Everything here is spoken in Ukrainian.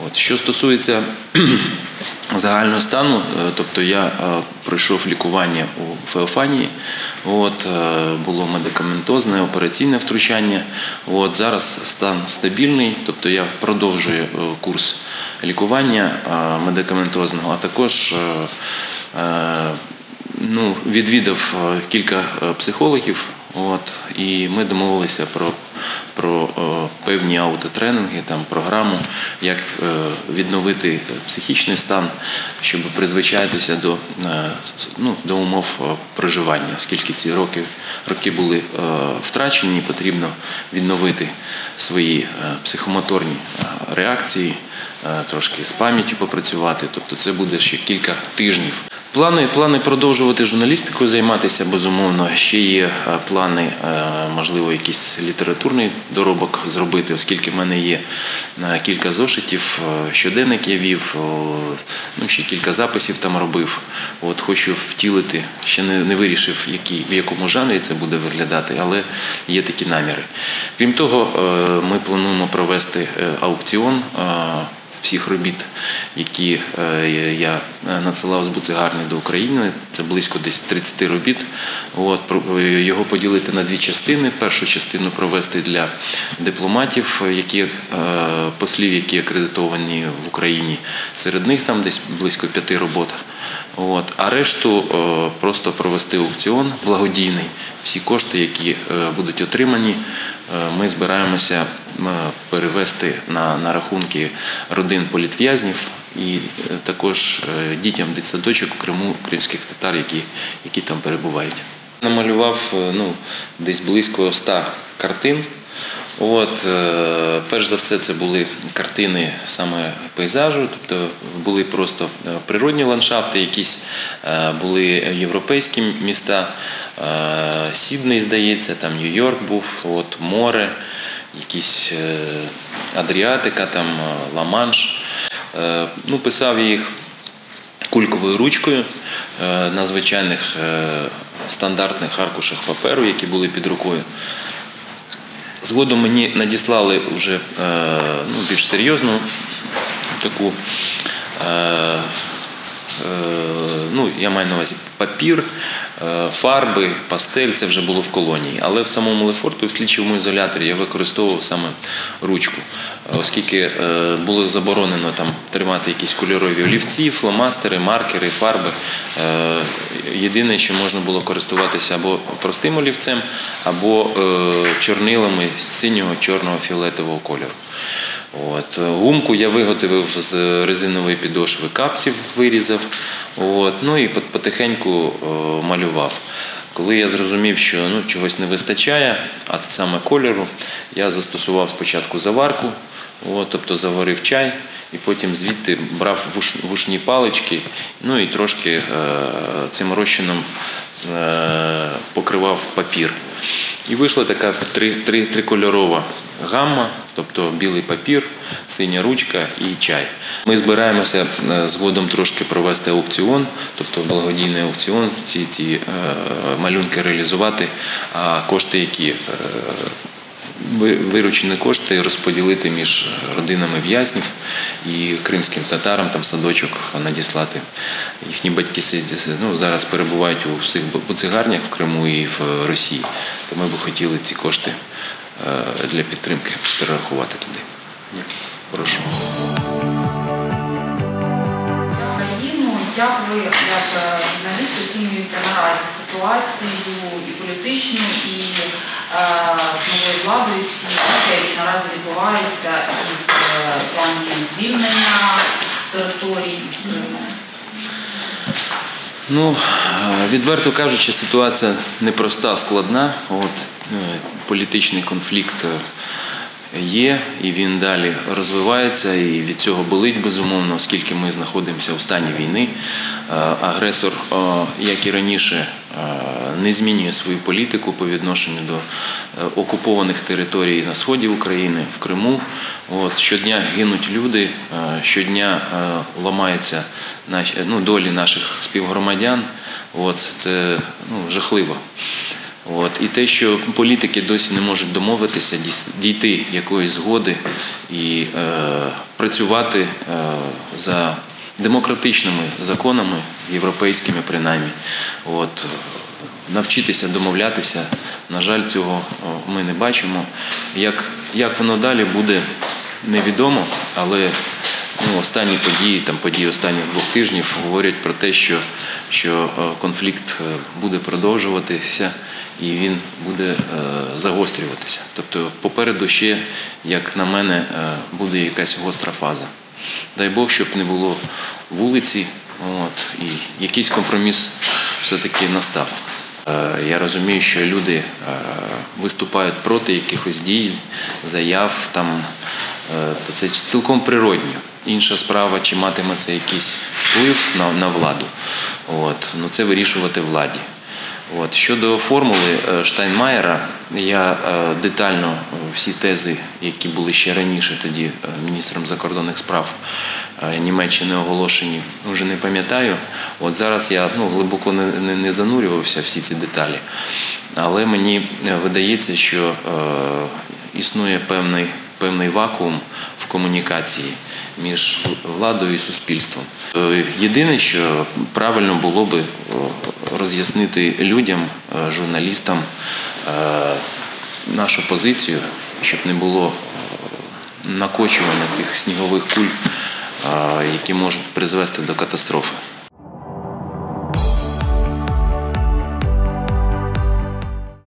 Що стосується загального стану, тобто я пройшов лікування у Феофанії, було медикаментозне, операційне втручання. Зараз стан стабільний, тобто я продовжую курс лікування медикаментозного, а також відвідав кілька психологів, і ми домовилися про певні аутотренінги, програму, як відновити психічний стан, щоб призвичаїтися до умов проживання, оскільки ці роки були втрачені, потрібно відновити свої психомоторні реакції, трошки з пам'яттю попрацювати, тобто це буде ще кілька тижнів. Плани продовжувати журналістикою займатися, безумовно. Ще є плани, можливо, якийсь літературний доробок зробити, оскільки в мене є кілька зошитів, щоденник я вів, ще кілька записів там робив. Хочу втілити, ще не вирішив, в якому жанрі це буде виглядати, але є такі наміри. Крім того, ми плануємо провести аукціон всіх робіт, які я надсилав з буцегарні до України. Це близько десь 30 робіт. Його поділити на дві частини. Першу частину провести для дипломатів, послів, які акредитовані в Україні. Серед них там десь близько 5 робот. А решту просто провести аукціон благодійний. Всі кошти, які будуть отримані, ми збираємося перевести на рахунки родин політв'язнів і також дітям дитсадочок у Криму, кримських татар, які там перебувають. Намалював десь близько 100 картин. Перш за все, це були картини саме пейзажу, тобто були просто природні ландшафти, якісь були європейські міста, Сідней, здається, там Нью-Йорк був, море, якісь Адріатика, там Ла-Манш. Писав їх кульковою ручкою на звичайних стандартних аркушах паперу, які були під рукою. Згодом мені надіслали вже більш серйозну таку, я маю на увазі папір, фарби, пастель, це вже було в колонії. Але в самому Лефорту, в слідчому ізоляторі, я використовував саме ручку, оскільки було заборонено там тримати якісь кольорові олівці, фломастери, маркери, фарби. Єдине, що можна було користуватися або простим олівцем, або чорнилами синього, чорного, фіолетового кольору. Гумку я виготовив з резинової підошви, капців вирізав, і потихеньку малював. Коли я зрозумів, що чогось не вистачає, а це саме кольору, я застосував спочатку заварку, тобто заварив чай, і потім звідти брав вушні палички, і трошки цим розчином покривав папір. І вийшла така трикольорова гамма, тобто білий папір, синя ручка і чай. Ми збираємося згодом трошки провести аукціон, тобто благодійний аукціон, ці малюнки реалізувати, а кошти, які виручені кошти, розподілити між родинами в'язнів і кримським татарам, там садочок надіслати. Їхні батьки зараз перебувають у всіх буцегарнях в Криму і в Росії. То ми б хотіли ці кошти для підтримки перерахувати туди. Прошу. Як ви, як журналіст, оцінюєте наразі ситуацію і політичну, і з новою владою, ці події, які наразі відбуваються, і в плані звільнення територій з Криму? Відверто кажучи, ситуація непроста, складна. Політичний конфлікт є, і він далі розвивається, і від цього болить, безумовно, оскільки ми знаходимося у стані війни. Агресор, як і раніше, не змінює свою політику по відношенню до окупованих територій на сході України, в Криму. Щодня гинуть люди, щодня ламаються долі наших співгромадян. Це жахливо. І те, що політики досі не можуть домовитися, дійти якоїсь згоди і працювати за демократичними законами, європейськими принаймні. Навчитися домовлятися, на жаль, цього ми не бачимо. Як воно далі буде, невідомо, але останні події останніх 2 тижнів говорять про те, що конфлікт буде продовжуватися і він буде загострюватися. Тобто попереду ще, як на мене, буде якась гостра фаза. Дай Бог, щоб не було вулиці, і якийсь компроміс все-таки настав. Я розумію, що люди виступають проти якихось дій, заяв, то це цілком природньо. Інша справа, чи матиме це якийсь вплив на владу. Це вирішувати владі. Щодо формули Штайнмаєра, я детально всі тези, які були ще раніше тоді міністром закордонних справ Німеччини оголошені, вже не пам'ятаю. Зараз я глибоко не занурювався всі ці деталі, але мені видається, що існує певний вакуум в комунікації між владою і суспільством. Єдине, що правильно було би роз'яснити людям, журналістам нашу позицію, щоб не було накочування цих снігових куль, які можуть призвести до катастрофи.